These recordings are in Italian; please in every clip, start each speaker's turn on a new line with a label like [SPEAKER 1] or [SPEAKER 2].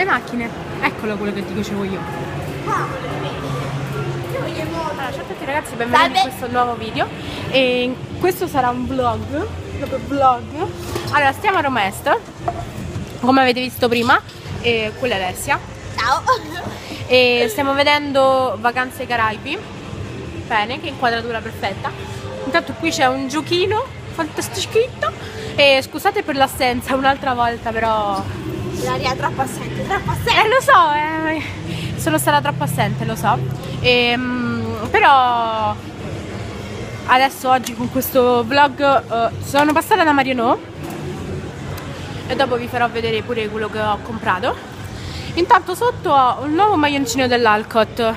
[SPEAKER 1] le macchine. Eccolo quello che ti dicevo io. Allora, ciao a tutti ragazzi, benvenuti in questo nuovo video. E questo sarà un vlog, proprio vlog. Allora, stiamo a Roma Est, come avete visto prima, e quella è Alessia.
[SPEAKER 2] Ciao!
[SPEAKER 1] E stiamo vedendo Vacanze ai Caraibi. Bene, che inquadratura perfetta. Intanto qui c'è un giochino fantastischitto. E scusate per l'assenza un'altra volta, però
[SPEAKER 2] L'aria è troppo assente, troppo assente!
[SPEAKER 1] lo so, sono stata troppo assente, lo so. Però adesso oggi con questo vlog sono passata da Marionò e dopo vi farò vedere pure quello che ho comprato. Intanto sotto ho un nuovo maglioncino dell'Alcott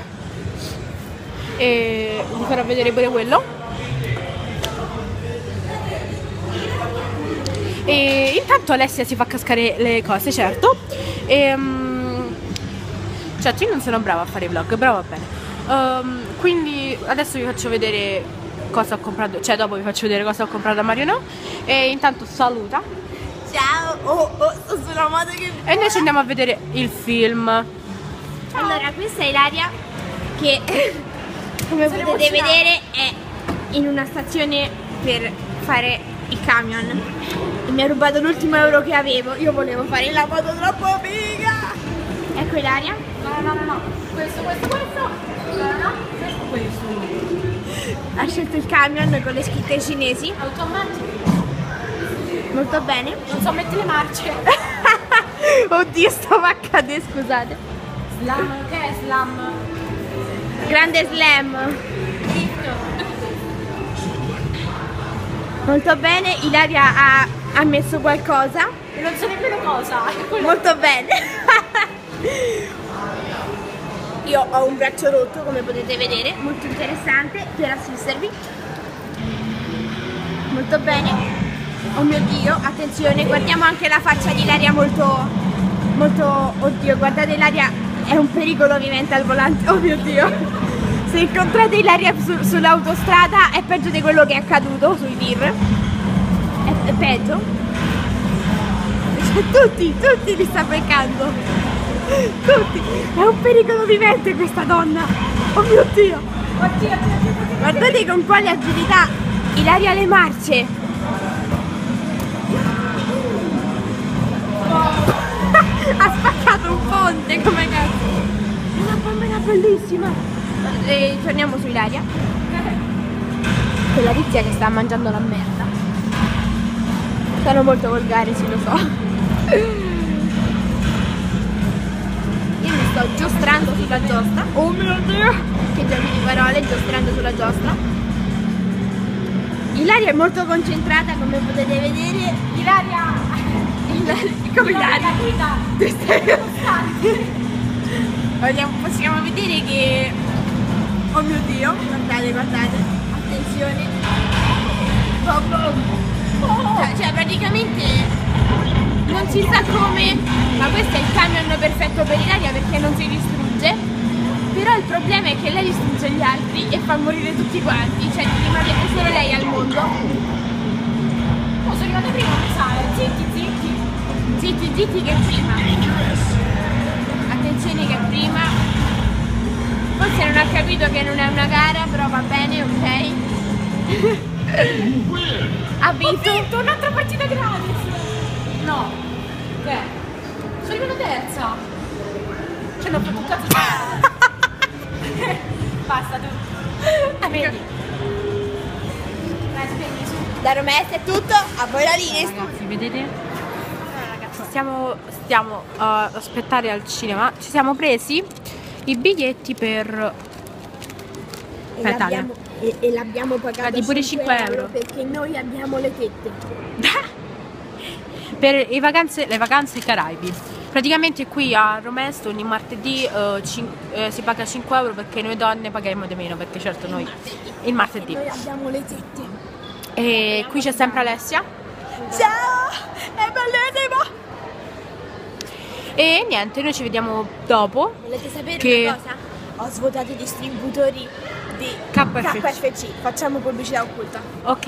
[SPEAKER 1] e vi farò vedere pure quello. E intanto Alessia si fa cascare le cose, certo. Certo, io non sono brava a fare i vlog, però va bene. Quindi adesso vi faccio vedere cosa ho comprato, cioè dopo vi faccio vedere cosa ho comprato a Marionò. E intanto saluta.
[SPEAKER 2] Ciao! Sto sulla moto che...
[SPEAKER 1] E noi ci andiamo a vedere il film.
[SPEAKER 2] Allora, questa è Ilaria che, come potete vedere, è in una stazione per fare il camion. E mi ha rubato l'ultimo euro che avevo. Io volevo fare la moto troppo figa! Ecco Ilaria.
[SPEAKER 1] No. Questo. No. Questo.
[SPEAKER 2] Ha scelto il camion con le scritte cinesi.
[SPEAKER 1] Automatico.
[SPEAKER 2] Molto bene.
[SPEAKER 1] Non so mettere le marce.
[SPEAKER 2] Oddio, stavo a cadere, scusate.
[SPEAKER 1] Slam, che è slam?
[SPEAKER 2] Grande slam. Molto bene, Ilaria ha messo qualcosa.
[SPEAKER 1] Non so nemmeno cosa.
[SPEAKER 2] Molto bene. Io ho un braccio rotto, come potete vedere, molto interessante per assistervi. Molto bene. Oh mio Dio, attenzione, guardiamo anche la faccia di Ilaria molto... Oddio, guardate Ilaria, è un pericolo vivente al volante, oh mio Dio. Se incontrate Ilaria sull'autostrada è peggio di quello che è accaduto sui tir. È peggio. Tutti li sta beccando. Tutti. È un pericolo vivente questa donna. Oh mio Dio.
[SPEAKER 1] Oddio.
[SPEAKER 2] Guardate con quale agilità Ilaria le marce. Ha spaccato un ponte come cazzo. È una bambina bellissima. Torniamo su Ilaria. Quella tizia che sta mangiando la merda. Sono molto volgare, sì, lo so. Io mi sto giostrando sulla giostra. Oh mio Dio! Che giochi di parole, giostrando sulla giostra. Ilaria è molto concentrata, come potete vedere.
[SPEAKER 1] Ilaria!
[SPEAKER 2] Come Ilaria?
[SPEAKER 1] Guida!
[SPEAKER 2] Possiamo vedere che... Oh mio Dio! Guardate. Attenzione. Cioè praticamente non si sa come, ma questo è il camion perfetto per Ilaria perché non si distrugge. Però il problema è che lei distrugge gli altri e fa morire tutti quanti, cioè rimanete solo lei al mondo.
[SPEAKER 1] Oh, sono arrivata prima, mi sa,
[SPEAKER 2] Zitti che prima. Attenzione che prima. Forse non ha capito che non è una gara, però va bene, ok. Ha vinto
[SPEAKER 1] un'altra partita gratis! No! Che? Sono arrivata terza! Cioè non ho fatto un cazzo di... Basta tu! Vedi? Dai, spegni su!
[SPEAKER 2] Da Roma Est è tutto, a voi la linea.
[SPEAKER 1] Ragazzi, vedete? Ragazzi, stiamo a aspettare al cinema. Ci siamo presi i biglietti per Italia.
[SPEAKER 2] E l'abbiamo pagato
[SPEAKER 1] pure 5 euro
[SPEAKER 2] perché noi abbiamo le tette.
[SPEAKER 1] Per le vacanze ai Caraibi. Praticamente qui a Roma Est ogni martedì si paga 5 euro perché noi donne paghiamo di meno, perché certo noi il martedì.
[SPEAKER 2] Noi abbiamo le tette.
[SPEAKER 1] E qui c'è sempre Alessia.
[SPEAKER 2] Ciao! È bellissimo!
[SPEAKER 1] E niente, noi ci vediamo dopo.
[SPEAKER 2] Volete sapere
[SPEAKER 1] che...
[SPEAKER 2] una cosa? Ho svuotato i distributori di
[SPEAKER 1] KFC.
[SPEAKER 2] Facciamo pubblicità occulta.
[SPEAKER 1] Ok,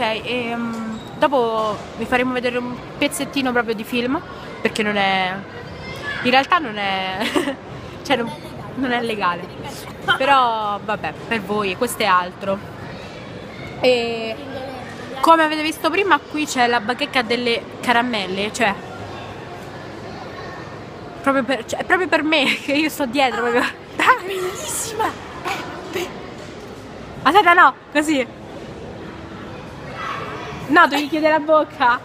[SPEAKER 1] dopo vi faremo vedere un pezzettino proprio di film, perché non è In realtà non è cioè non è legale, però vabbè, per voi questo è altro. E come avete visto prima, qui c'è la bacheca delle caramelle, cioè è proprio per me, che io sto dietro proprio.
[SPEAKER 2] È bellissima!
[SPEAKER 1] Aspetta, no, così. No, devi chiudere la bocca.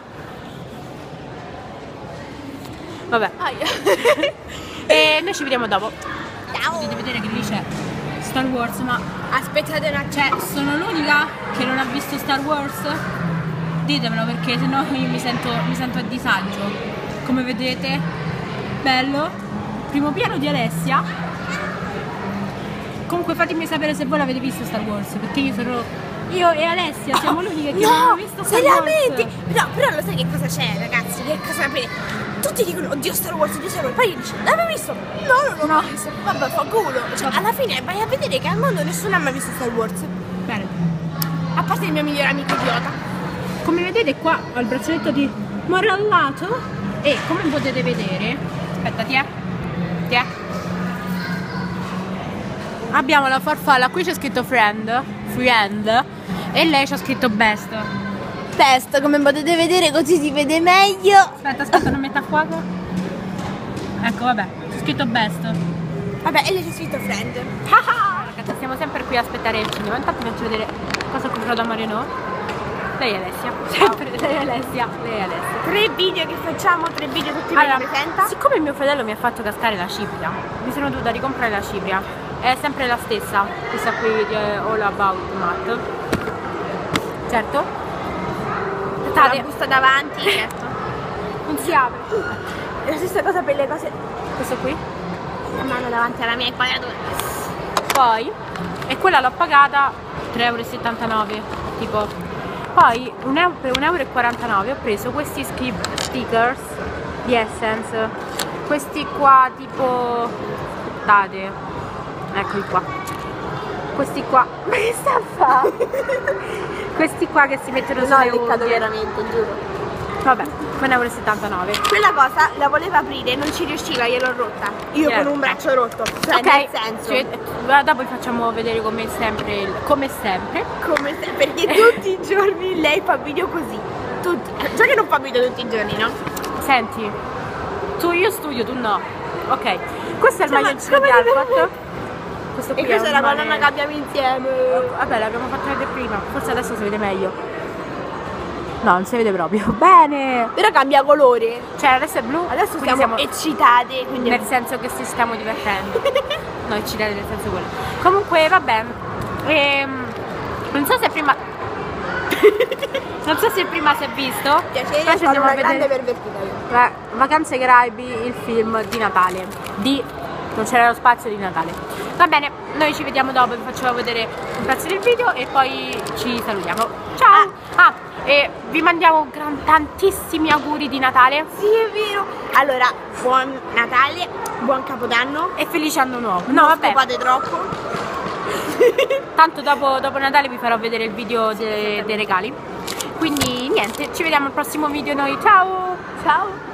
[SPEAKER 1] Vabbè. E noi ci vediamo dopo.
[SPEAKER 2] Ciao!
[SPEAKER 1] Potete vedere che lì c'è Star Wars, ma
[SPEAKER 2] Aspettate un attimo.
[SPEAKER 1] cioè, sono l'unica che non ha visto Star Wars? Ditemelo, perché sennò io mi sento a disagio. Come vedete, bello. Primo piano di Alessia. Comunque fatemi sapere se voi l'avete visto Star Wars, perché io e Alessia siamo l'uniche che non hanno visto Star
[SPEAKER 2] seriamente?
[SPEAKER 1] Wars.
[SPEAKER 2] Però lo sai che cosa c'è, ragazzi? Che cosa tutti dicono oddio Star Wars, poi io dico l'avevi visto? No, non l'ho visto. Vabbè, fa culo. Cioè, alla fine vai a vedere che al mondo nessuno ha mai visto Star Wars.
[SPEAKER 1] Bene.
[SPEAKER 2] A parte il mio migliore amico idiota.
[SPEAKER 1] Come vedete qua ho il braccialetto di morallato e come potete vedere, aspetta, ti è? Abbiamo la farfalla, qui c'è scritto friend e lei c'ha scritto best.
[SPEAKER 2] Best, come potete vedere, così si vede meglio.
[SPEAKER 1] Aspetta, non metta a fuoco. Ecco, vabbè, c'è scritto best.
[SPEAKER 2] Vabbè, e lei c'è scritto friend.
[SPEAKER 1] Ragazzi, stiamo sempre qui a aspettare il cinema. Intanto vi faccio vedere cosa ho comprato a Mariano. Lei è Alessia. Sempre, lei è Alessia.
[SPEAKER 2] 3 video che facciamo, 3 video tutti
[SPEAKER 1] Allora,
[SPEAKER 2] li presenta.
[SPEAKER 1] siccome mio fratello mi ha fatto cascare la cipria, mi sono dovuta ricomprare la cipria. È sempre la stessa, questa qui di All About Matt. Certo?
[SPEAKER 2] La busta davanti, certo.
[SPEAKER 1] Non si apre.
[SPEAKER 2] È la stessa cosa per le cose.
[SPEAKER 1] Questo qui.
[SPEAKER 2] La mano davanti alla mia inquadratura.
[SPEAKER 1] Poi, e quella l'ho pagata 3,79 € tipo. Poi per 1,49 € ho preso questi stickers di Essence. Questi qua tipo. Aspettate. Eccoli qua. Questi qua. Ma che sta a fare? Questi qua che si mettono sulle unghie.
[SPEAKER 2] veramente, giuro.
[SPEAKER 1] Vabbè, 1,79 €.
[SPEAKER 2] Quella cosa la voleva aprire, non ci riusciva, gliel'ho rotta. Io con un braccio rotto. Cioè,
[SPEAKER 1] Ok,
[SPEAKER 2] nel senso.
[SPEAKER 1] dopo vi facciamo vedere come sempre.
[SPEAKER 2] Perché tutti i giorni lei fa video così. Tutti. Già che non fa video tutti i giorni, no?
[SPEAKER 1] Senti, io studio, tu no. Ok, questo è il
[SPEAKER 2] Cioè,
[SPEAKER 1] maglioncino di Alpat. Questo qui
[SPEAKER 2] E questa è la
[SPEAKER 1] un
[SPEAKER 2] collana che abbiamo insieme.
[SPEAKER 1] Vabbè, l'abbiamo fatto vedere prima. Forse adesso si vede meglio. No, non si vede proprio. Bene!
[SPEAKER 2] Però cambia colore.
[SPEAKER 1] Cioè, adesso è blu.
[SPEAKER 2] Adesso
[SPEAKER 1] quindi
[SPEAKER 2] siamo eccitate. Quindi
[SPEAKER 1] nel senso che ci stiamo divertendo. No, eccitate nel senso quello. Comunque, vabbè. Non so se prima. Non so se prima si è visto.
[SPEAKER 2] piacere,
[SPEAKER 1] Poi ci
[SPEAKER 2] sono
[SPEAKER 1] andiamo
[SPEAKER 2] una
[SPEAKER 1] a vedere
[SPEAKER 2] grande pervertita io.
[SPEAKER 1] Vacanze Caraibi, il film di Natale. Non c'era lo spazio di Natale. Va bene, noi ci vediamo dopo, vi faccio vedere un pezzo del video e poi ci salutiamo. Ciao! E vi mandiamo tantissimi auguri di Natale.
[SPEAKER 2] Sì, è vero. Allora, buon Natale, buon Capodanno.
[SPEAKER 1] E felice anno nuovo.
[SPEAKER 2] No, vabbè. Non scopate troppo.
[SPEAKER 1] Tanto dopo Natale vi farò vedere il video dei regali. Quindi niente, ci vediamo al prossimo video noi. Ciao!
[SPEAKER 2] Ciao!